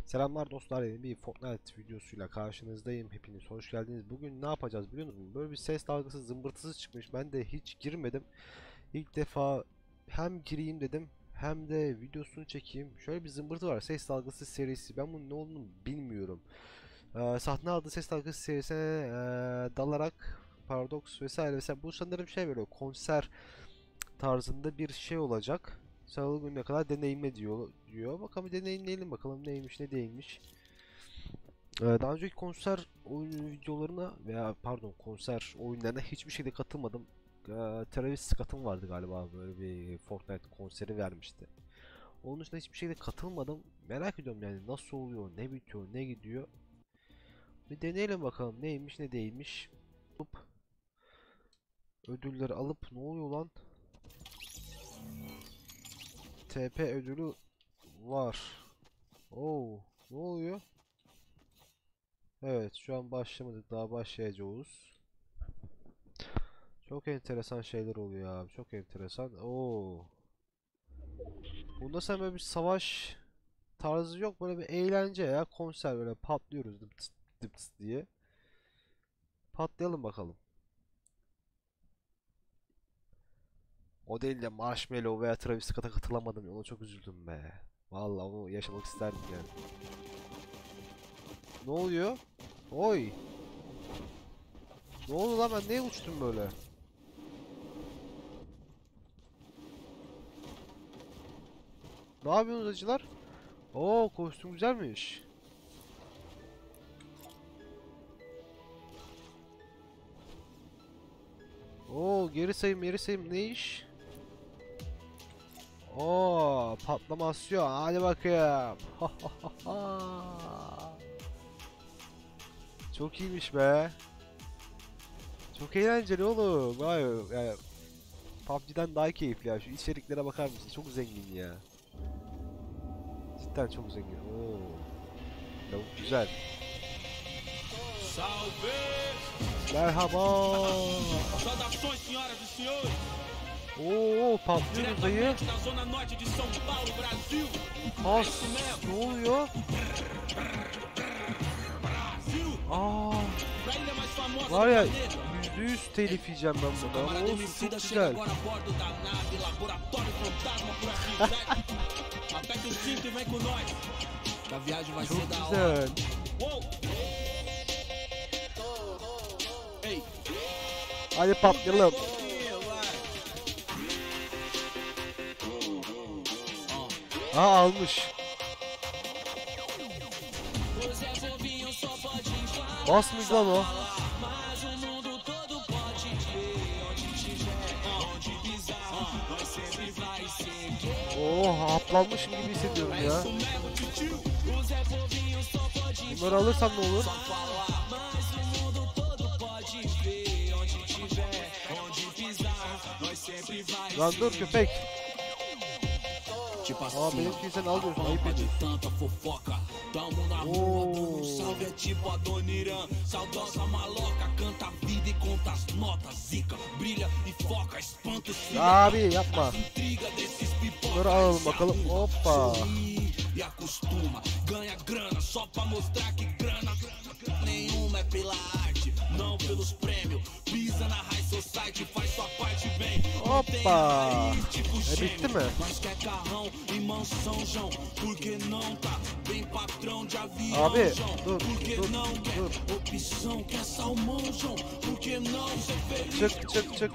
Selamlar dostlar, yeni bir Fortnite videosuyla karşınızdayım. Hepiniz hoş geldiniz. Bugün ne yapacağız biliyor musunuz? Böyle bir ses dalgası zımbırtısı çıkmış. Ben de hiç girmedim. İlk defa hem gireyim dedim hem de videosunu çekeyim. Şöyle bir zımbırtı var. Ses dalgası serisi. Ben bunun ne olduğunu bilmiyorum. Sahne aldığı ses dalgası serisine dalarak Paradox vesaire vesaire. Bu sanırım şey böyle konser tarzında bir şey olacak. Salı gününe kadar deneyimle diyor. Bakalım bir deneyimleyelim bakalım neymiş ne değilmiş. Daha önceki konser oyun videolarına veya pardon konser oyunlarına hiçbir şekilde katılmadım. Travis Scott'ın vardı galiba, böyle bir Fortnite konseri vermişti. Onun dışında hiçbir şekilde katılmadım. Merak ediyorum yani nasıl oluyor, ne bitiyor, ne gidiyor. Bir deneyelim bakalım neymiş ne değilmiş. Ödülleri alıp ne oluyor lan? TP ödülü var. Oo, ne oluyor? Evet, şu an başlamadık, daha başlayacağız. Çok enteresan şeyler oluyor abi, çok enteresan. Oo. Bunda sen böyle bir savaş tarzı yok, böyle bir eğlence ya, konser, böyle patlıyoruz dıp dıp diye. Patlayalım bakalım. O değil de Marshmello veya Travis Scott'a katılamadım, ona çok üzüldüm be. Vallahi onu yaşamak isterdim yani. Ne oluyor? Oy. Ne oldu lan, ben neye uçtum böyle? Ne yapıyorsunuz acılar? Oo, kostüm güzelmiş. Oo, geri sayım ne iş? Oo, patlamasyon, hadi bakayım. Çok iyiymiş be. Çok eğlenceli oğlum. Vay, yani PUBG'den daha keyifli ya. Şu içeriklere bakar mısın? Çok zengin ya. Cidden çok zengin. Oo. Lavuk güzel. Merhaba. Oo, patlıyoruz dayı. Has, ne oluyor? Aa, var ya, %100 telif yiyeceğim ben burada ama olsun, çok güzel. Çok güzel. Hadi patlayalım. Aa, almış. Basmış lan o. Oo, haplanmışım gibi hissediyorum ya. Bunları alırsam ne olur? Lan dur köpek. Aa, benimkiyi sen alıyorsun, ayıp ediyorsun. Oo. Abi yapma. Bunları alalım bakalım. Hoppa. Hoppa. Bitti mi? Abi dur. Çık.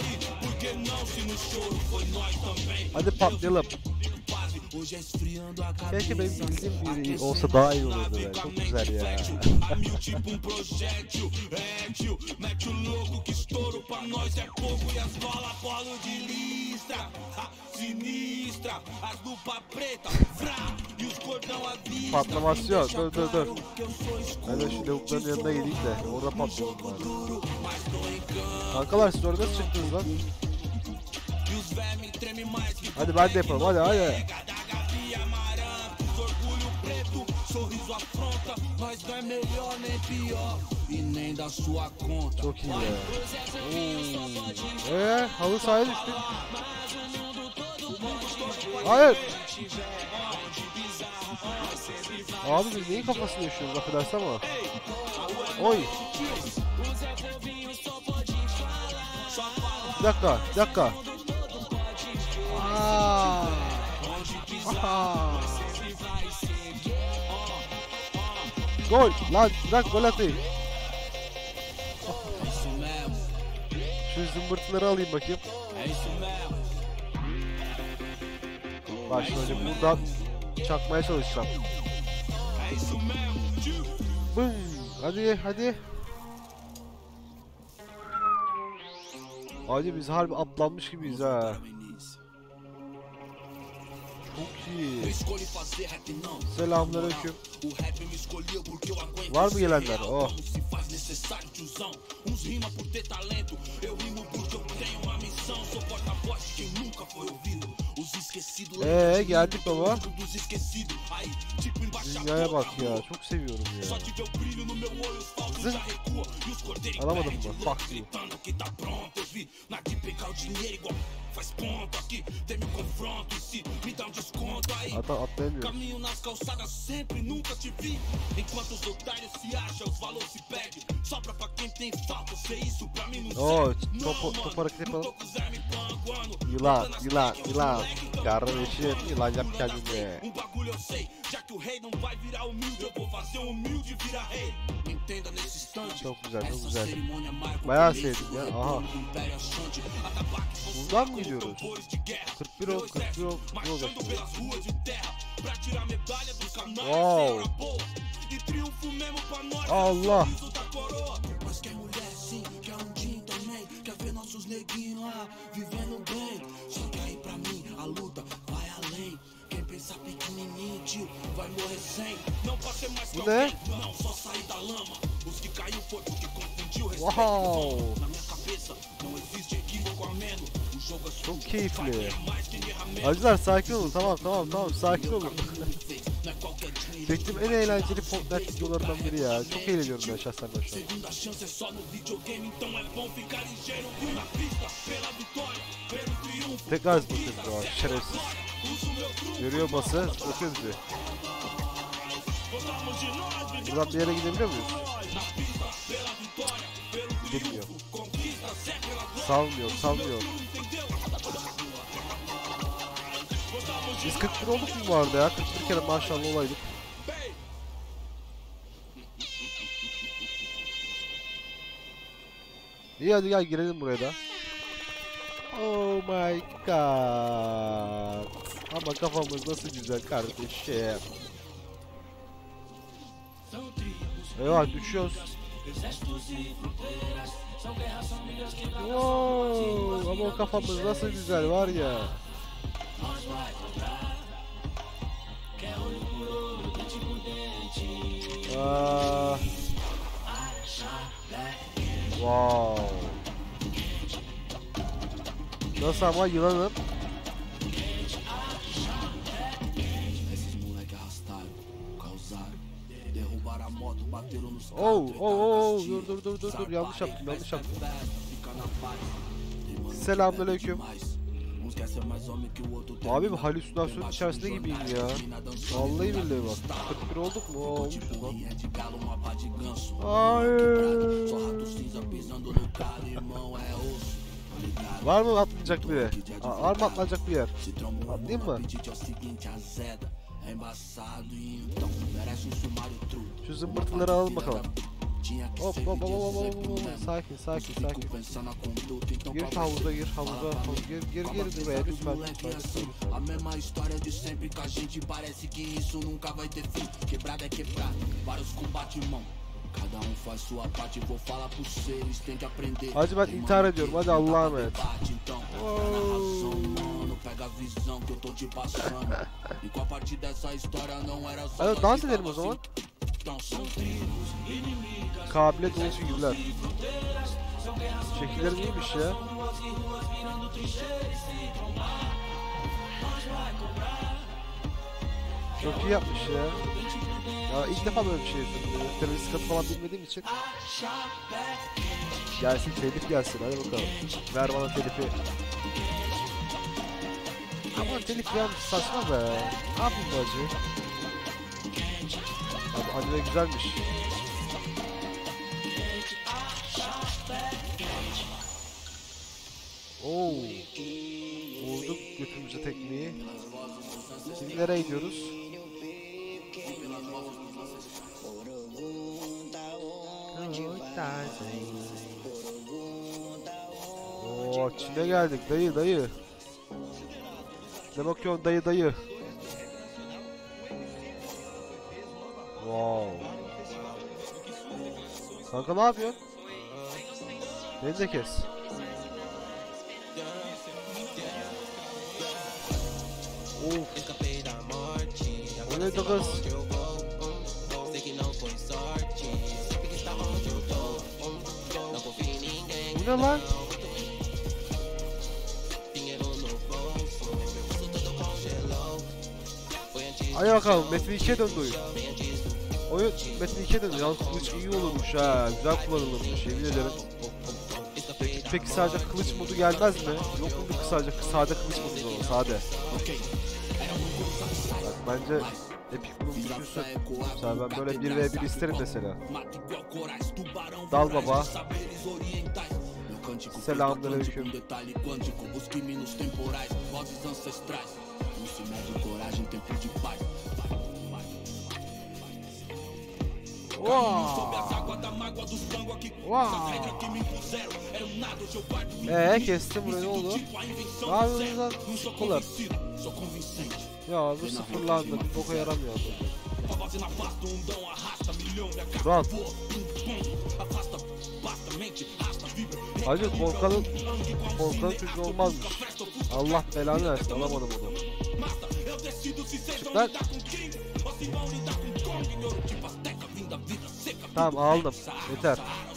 Hadi patlayalım. Keşke benim bildiğim biri olsa daha iyi olurdu be. Çok güzel ya. Patlamasyon. Dur. Ben de şu lavukların yanına gideyim de orada patlayalım bari. Kankalar, siz orada nasıl çıktınız lan? Hadi ben de yapalım, hadi. Çok iyi ya. Halı sahaya düştük. Hayır. Abi biz neyin kafasını yaşıyoruz affedersin ama. Oy. Bir dakika, bir dakika. Aha. Gol lan, bırak gol atayım. Şu zımbırtıları alayım bakayım. Bak şöyle buradan çakmaya çalışacağım. Bum. Hadi hadi. Hadi biz harbi atlanmış gibiyiz ha. Çok iyi. Selamünaleyküm. Var mı gelenler? Oh. Geldik baba. Dünyaya bak ya. Çok seviyorum ya. Zın. Alamadım mı? Fuck you. Hatta atlayamıyorum. Oo, top hareket yapalım. Yılan, yılan, yılan. Kardeşim, yılan yap kendine. Çok güzel, çok güzel. Bayağı sevdim ya. Aha. Buradan mı gidiyoruz? 41 ol, 41 ol. Ne olacak şimdi? Wow. Allah. Bu ne? Wow. Çok keyifli. Acılar sakin olun, tamam sakin olun. Çektiğim en eğlenceli Fortnite videolarından biri ya. Çok eğleniyorum ben şahsen şu an. Tekrar zıplatıyoruz ya, şerefsiz. Görüyor bası, zıplatıyor bizi. Buradan bir yere gidebiliyor muyuz? Gidemiyor. Salmıyor. Biz 41 olduk mu bu arada ya? 41 kere maşallah olaydık. İyi hadi gel girelim buraya da. Oh my god. Ama kafamız nasıl güzel kardeşim. Eyvah düşüyoruz. Wow, ama kafamız nasıl güzel var ya. Wow. Nasıl ama yılanım? Oh, dur, yanlış yaptım. Selamünaleyküm. Abi bu halüsinasyonun içerisinde gibiyim ya. Vallahi billahi bak. 41 olduk mu? Olmuşuz lan. Hayır. Var mı atlayacak bir yer? Var mı atlayacak bir yer? Atlayayım mı? Şu zımbırtıları alalım bakalım. Hop. Sakin. Gir havuza, gir buraya lütfen. A mesma história de sempre com a gente, parece que isso nunca vai ter fim. Quebrada é quebrada, vários combates, irmão. Cada faz sua parte, vou falar por vocês, tem que aprender. Hacı ben intihar ediyorum, hadi Allah'a emanet. Hadi dans edelim o zaman. Kabiliyet oluşu gibiler. Şekillerim iyiymiş ya. Çok iyi yapmış ya. Ya ilk defa böyle bir şey yapıyorum. Terörist katı falan bilmediğim için. Gelsin telif gelsin, hadi bakalım. Ver bana telifi. Ama telif ya saçma be. Ne yapayım bu acı? Abi anime güzelmiş. Oo. Vurduk götümüze tekmeyi. Şimdi nereye gidiyoruz? Oo, Çin'e geldik dayı dayı. Ne bakıyorsun dayı dayı? Wow. Kanka ne yapıyorsun? Beni de kes. Of. O neydi kız? Bu ne lan? Hadi bakalım Metin 2'ye döndü oyun. Oyun Metin 2'ye döndü. Yalnız kılıç iyi olurmuş ha. Güzel kullanılırmış yemin ederim. Peki sadece kılıç modu gelmez mi? Yok mu bir sadece sade kılıç modu o sade. Bak bence Epic bunu düşünsün. Mesela ben böyle 1v1 isterim mesela. Dal baba. Selamünaleyküm. Wow. Kestim burayı, ne oldu? Ne yapıyorsunuz lan? Sıkılar. Ya bu sıfırlandı, bir boka yaramıyor. Rahat. Hacı korkanın çocuğu olmazmış. Allah belanı versin, alamadım onu. Çık lan. Tamam aldım. Yeter.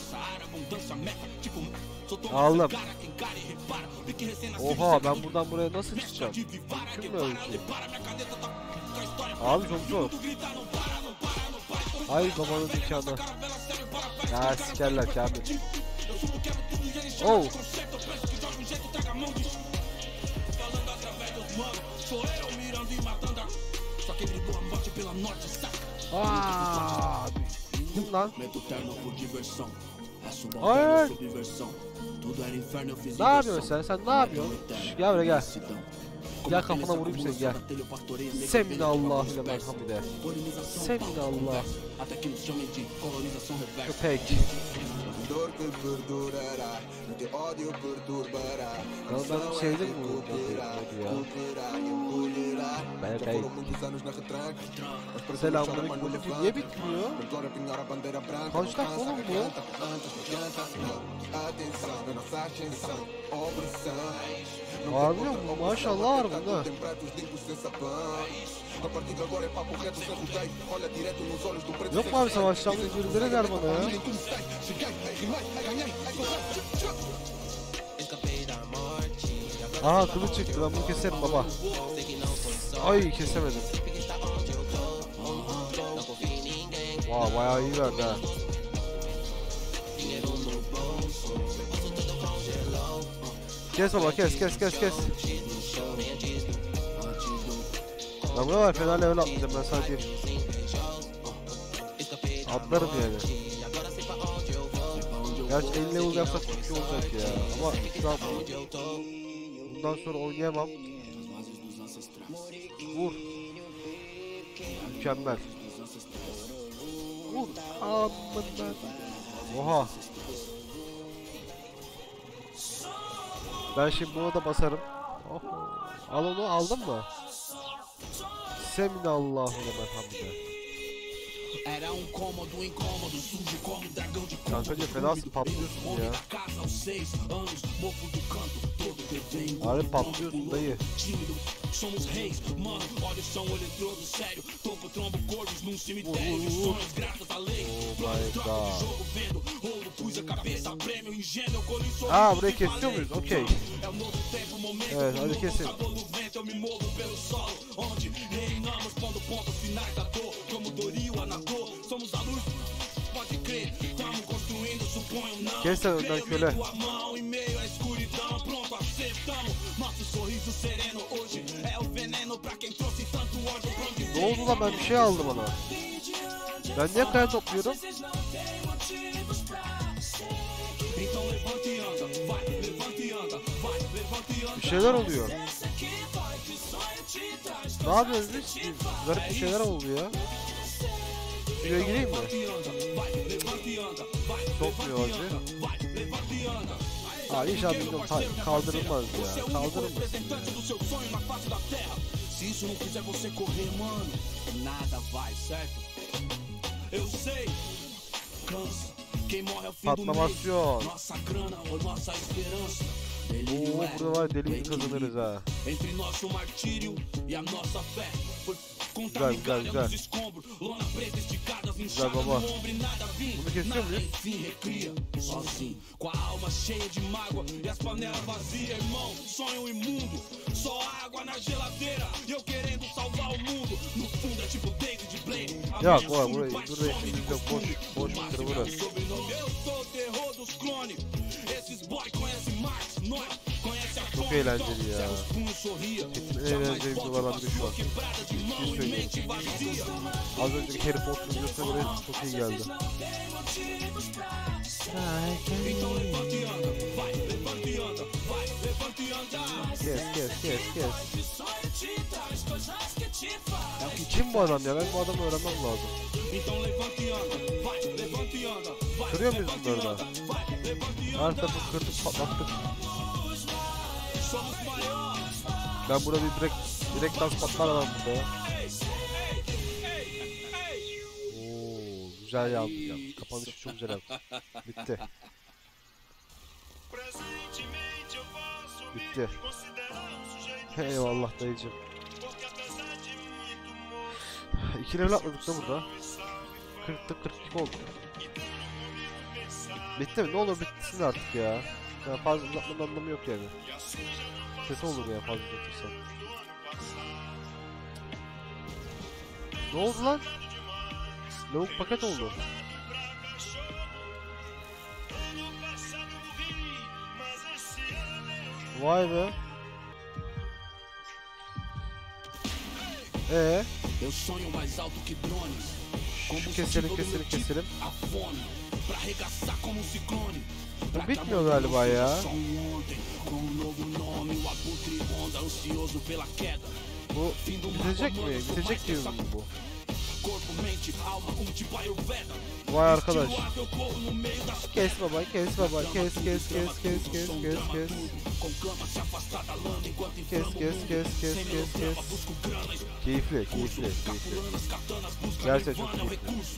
Aldım. Oha ben buradan buraya nasıl çıkacağım? Mümkün mü öyle şey? Abi çok zor. Ay babanın nikahına. Ya sikerler Kamil. Oh. Aaa. İndim lan. Hayır. Ne yapıyorsun sen? Sen ne yapıyorsun? Şş, gel buraya gel. Gel kafana vurayım seni gel. Seminallah ile merhamide. Seminallah. Köpek. Ya ben sevdim bu modu ya. Belki. Selamünaleyküm. Bu niye bitmiyor? Kaç dakika oğlum bu? Ağrıyor mu? Maşallah var bunda. Yok mu abi savaşacağımız birileri ver bana ya? Aha kılıç çıktı, ben bunu keserim baba. Ay kesemedim. Vay bayağı iyi verdi ha. Kes baba kes. Ya bu var fena level atlayacağım ben sadece. Atlarım yani. Gerçi 50 level yapsak çok iyi olacak ya. Ama şu an bundan sonra oynayamam. Vur. Mükemmel. Vur. Amına. Oha. Ben şimdi buna da basarım. Oh. Al onu, aldın mı? Seminallahu merhamide. Kankacığım fenasın, patlıyorsun ya. Abi patlıyorsun dayı. Vur. Oh my god. Aa burayı kesiyor muyuz? Okey. Evet hadi kesin. Kes sen önden köle. Ne oldu lan, ben bir şey aldım ona. Ben niye kaya topluyorum? Bir şeyler oluyor. Ne yapıyoruz biz? Garip bir şeyler oluyor ya. Şuraya gireyim mi? Sokmuyor acı. Abi inşallah bilmiyorum kaldırılmaz ya. Kaldırılmasın ya. Se isso não fizer você correr, mano, nada vai, certo? Eu sei, cansa. Quem morre é o fim do mês. Patlamasyon. Nossa grana ou nossa esperança. Oo, burada var deli gibi kazanırız ha. Entre nosso martírio e a nossa fé. Foi Güzel güzel güzel. lona preta esticadas, Güzel inchada no baba. ombro e nada vinha. Bunu kesiyor muyuz? Enfim, recria, sozinho, com a alma cheia de mágoa e as panelas vazias, irmão. Sonho imundo, só água na geladeira. E eu querendo salvar o mundo. No fundo é tipo David Blaine. Ya koy burayı şimdi de boş bir burası. Eu sou o terror dos clones. Esses boy conhecem Marx, nós conhece a Çok eğlenceli ya. En eğlenceli videolardan biri şu an. Ciddi söyleyeyim. Az önceki Harry Potter videosuna göre çok iyi geldi. Kes. Kim bu adam ya? Ben bu adamı öğrenmem lazım. Kırıyor muyuz bunları da? Her tarafı kırdık patlattık. Ben burada bir direkt dans patlar adam burada ya. Oo, güzel yaptı ya. Kapanışı çok güzel yaptı. Bitti. Bitti. Eyvallah dayıcım. 2 level atladık da burada. 40'ta 42 oldu. Bitti mi? Ne olur bitsin artık ya. Ya fazla uzatmanın anlamı yok yani. Kötü olur ya fazla uzatırsam. Ne oldu lan? Lavuk paket oldu. Vay be. Eu sonho mais alto que drones. Keselim. A fome pra arregaçar como um ciclone. Bu bitmiyor galiba ya. Com um novo nome, o abutre ronda ansioso pela queda. Bu bitecek mi? Bitecek gibi bu. Corpo, mente, alma, tipo Ayurveda. Vay arkadaş. Kes baba. Kes. Keyifli. Gerçekten çok keyifli.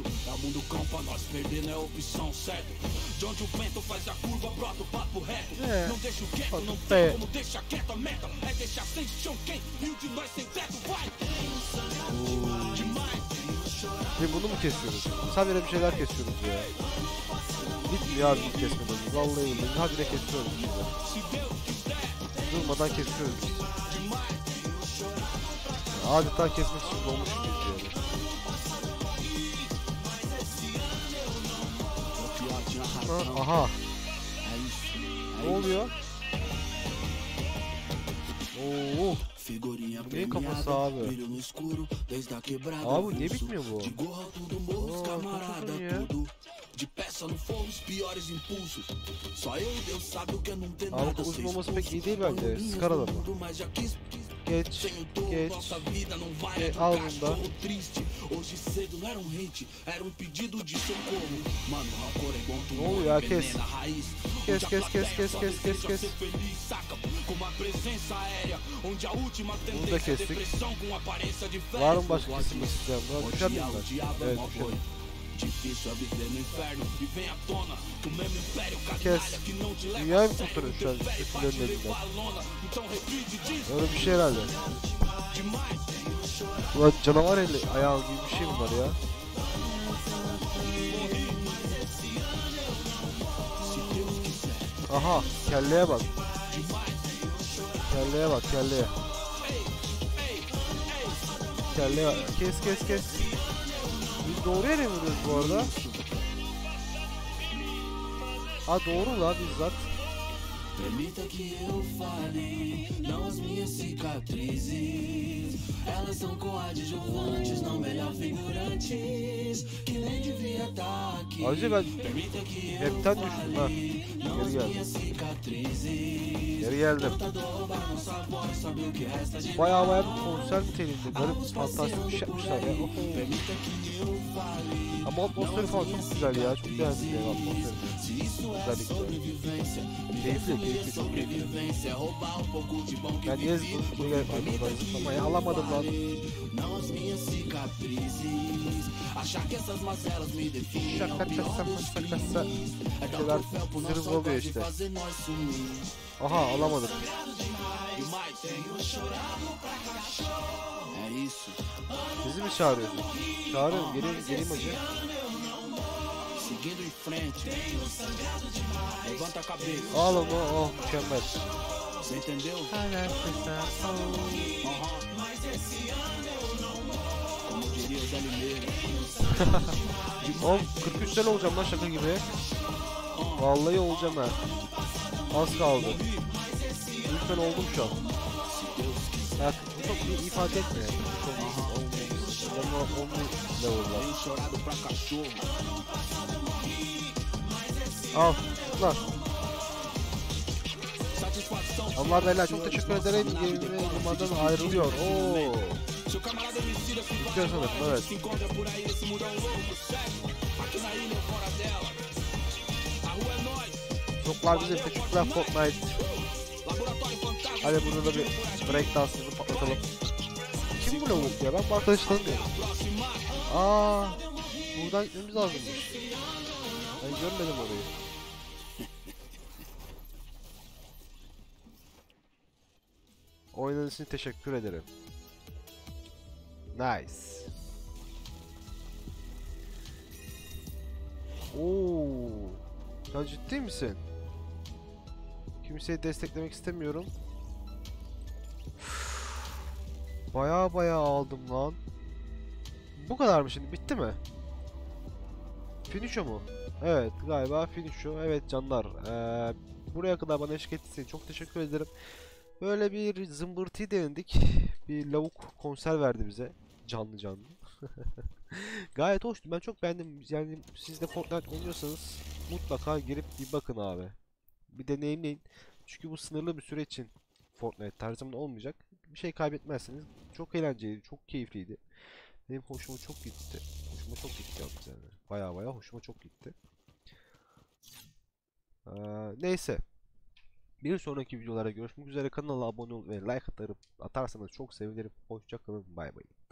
Şimdi bunu mu kesiyoruz? Sadece bir şeyler kesiyoruz ya. Bitmiyor abi kesmeden. Vallahi billahi. Habire kesiyoruz işte. Durmadan kesiyoruz biz. Adeta kesmek için doğmuşuz yani. Aha. Ne oluyor? Oo. Neyin kafası abi? Abi niye bitmiyor bu? Ya. Abi uzun olması pek iyi değil bence. Sıkar adamı. Geç. Al bunu da. Ne oluyor ya? Kes. Bunu da kestik. Var mı başka kesilmek isteyen? Buna düşer miyim ben? Evet düşerim. Kes. Dünyayı mı kurtarıyor şu an? Kötülerin elinden. Öyle bir şey herhalde. Ulan canavar eli ayağı gibi bir şey bunlar ya. Aha kelleye bak. Kelleye bak. Kes. Biz doğru yere mi vuruyoruz bu arada? Ha doğru la bizzat. Permita que eu fale, não as minhas cicatrizes. Elas são coadjuvantes, não melhor figurantes, que nem devia estar aqui. Ayrıca ben Permita que eu hepten düştüm ha. fale, não Geri as geldim. minhas cicatrizes. Geri geldim. Computador roubar nossa voz, sabe o que resta de Bayağı nós. bir konser niteliğinde garip fantastik bir şey yapmışlar ya. Oho. Permita que eu fale. Ama atmosferi falan çok güzel ya. Çok beğendim ya atmosferi. Se isso é Özellikle. sobrevivência, Keyifli, çok keyifli. sobrevivência é roubar um pouco de bom que Ben niye zıplamaya gerek var buradan zıplamayı alamadım lan. não as minhas cicatrizes. Achar que essas mazelas me definem. Şaka şaka. É dar Şeyler troféu pro nosso zırvı oluyor autor de işte. fazer nós sumir. Aha alamadım. E mais, tenho chorado pra cachorro. É isso. Bizi mi çağırıyorsun? Çağırıyorum. Geleyim hacı. Seguindo em frente. Levanta a cabeça. Al onu. Oh mükemmel. Você entendeu? Como diria o Zé Limeira. Oğlum 43 sene olacağım lan şaka gibi. Vallahi olacağım ha. Az kaldı. 3 sene oldum şu an. Ya bu çok iyi ifade etmiyor. Çok olmuş. Level'lar. Tenho chorado pra cachorro. Al. Lan. Satisfação. Allah beyler çok teşekkür ederim. Yeminle limandan ayrılıyor. Oo. Seu camarada homicida se Bitiyor sanırım evet. se encontra por aí esse mundão louco, sério. Aqui na ilha ou fora dela. A rua é nós. Çoklar bizim teşekkürler Fortnite. Laboratório fantasma. Hadi burada da bir break dansını patlatalım. Kim bu lavuk ya? Ben bu arkadaşı tanımıyorum. Aa, buradan gitmemiz lazımmış. Ben görmedim orayı. Oynadığınız için teşekkür ederim. Nice. Oo, sen ciddi misin? Kimseyi desteklemek istemiyorum. Baya aldım lan. Bu kadar mı şimdi? Bitti mi? Finish'o mu? Evet galiba finish'o. Evet canlar. Buraya kadar bana eşlik ettiğiniz için çok teşekkür ederim. Böyle bir zımbırtıyı denedik. Bir lavuk konser verdi bize. Canlı. Gayet hoştu. Ben çok beğendim. Yani siz de Fortnite oynuyorsanız mutlaka girip bir bakın abi. Bir deneyimleyin. Çünkü bu sınırlı bir süre için Fortnite tarzımda olmayacak. Bir şey kaybetmezsiniz. Çok eğlenceliydi, çok keyifliydi. Benim hoşuma çok gitti. Hoşuma çok gitti yalnız yani. Baya hoşuma çok gitti. Neyse. Bir sonraki videolara görüşmek üzere. Kanala abone ol ve like atarsanız çok sevinirim. Hoşça kalın. Bay bay.